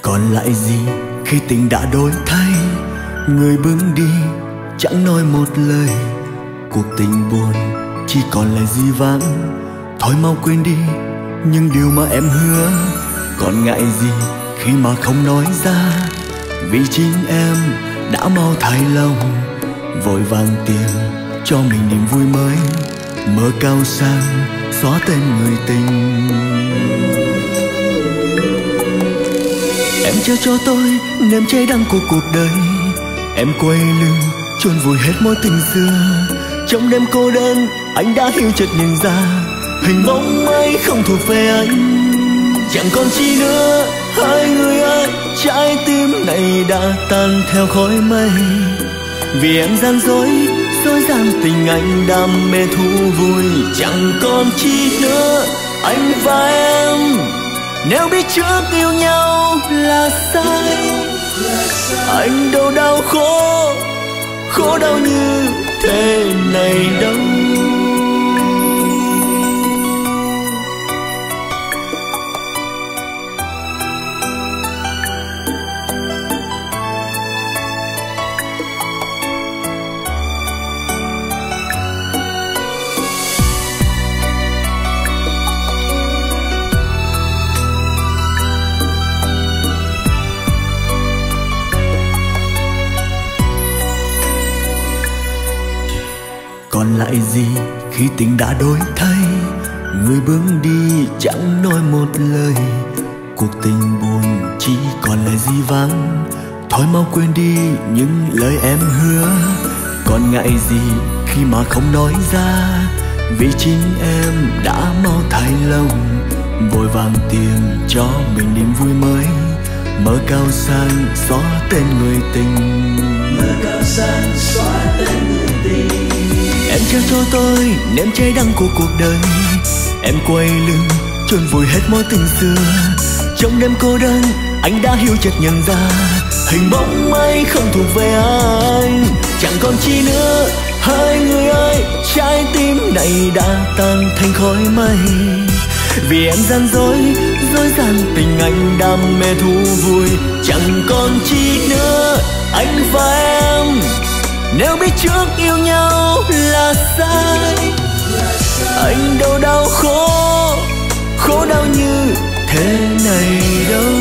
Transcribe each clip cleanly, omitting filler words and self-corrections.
Còn lại gì khi tình đã đổi thay, người bước đi chẳng nói một lời. Cuộc tình buồn chỉ còn lại dĩ vãng, thôi mau quên đi những điều mà em hứa. Còn ngại gì khi mà không nói ra, vì chính em đã mau thay lòng. Vội vàng tìm cho mình niềm vui mới, mơ cao sang xóa tên người tình. Em chưa cho tôi nếm cháy đắng của cuộc đời, em quay lưng chôn vùi hết mối tình xưa. Trong đêm cô đơn anh đã hiểu chợt nhận ra, hình bóng ấy không thuộc về anh. Chẳng còn chi nữa hai người ơi, trái tim này đã tan theo khói mây. Vì em gian dối gian tình anh đam mê thú vui. Chẳng còn chi nữa anh và em, nếu biết trước yêu nhau là sai. Anh đâu đau khổ đau như thế này đâu. Còn lại gì khi tình đã đổi thay, người bước đi chẳng nói một lời. Cuộc tình buồn chỉ còn lại dĩ vãng, thôi mau quên đi những lời em hứa. Còn ngại gì khi mà không nói ra, vì chính em đã mau thay lòng. Vội vàng tìm cho mình niềm vui mới, mơ cao sang xóa tên người tình. Mơ cao sang xóa tên người tình. Em trao cho tôi nếm cháy đắng của cuộc đời, em quay lưng chôn vùi hết mối tình xưa. Trong đêm cô đơn anh đã hiểu chợt nhận ra, hình bóng ấy không thuộc về anh. Chẳng còn chi nữa hai người ơi, trái tim này đã tan thành khói mây. Vì em gian dối gian tình anh đam mê thú vui. Chẳng còn chi nữa anh và em, nếu biết trước yêu nhau là sai. Anh đâu đau khổ đau như thế này đâu.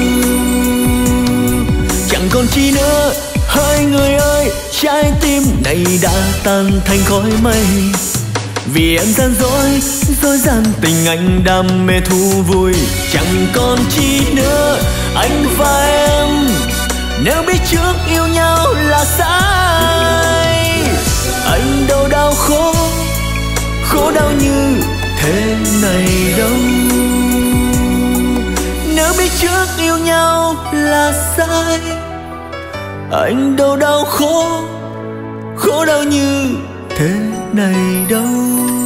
Chẳng còn chi nữa hai người ơi, trái tim này đã tan thành khói mây. Vì em gian dối gian tình anh đam mê thú vui. Chẳng còn chi nữa anh và em, nếu biết trước yêu nhau là sai. Anh đâu đau khổ đau như thế này đâu. Nếu biết trước yêu nhau là sai, anh đâu đau khổ đau như thế này đâu.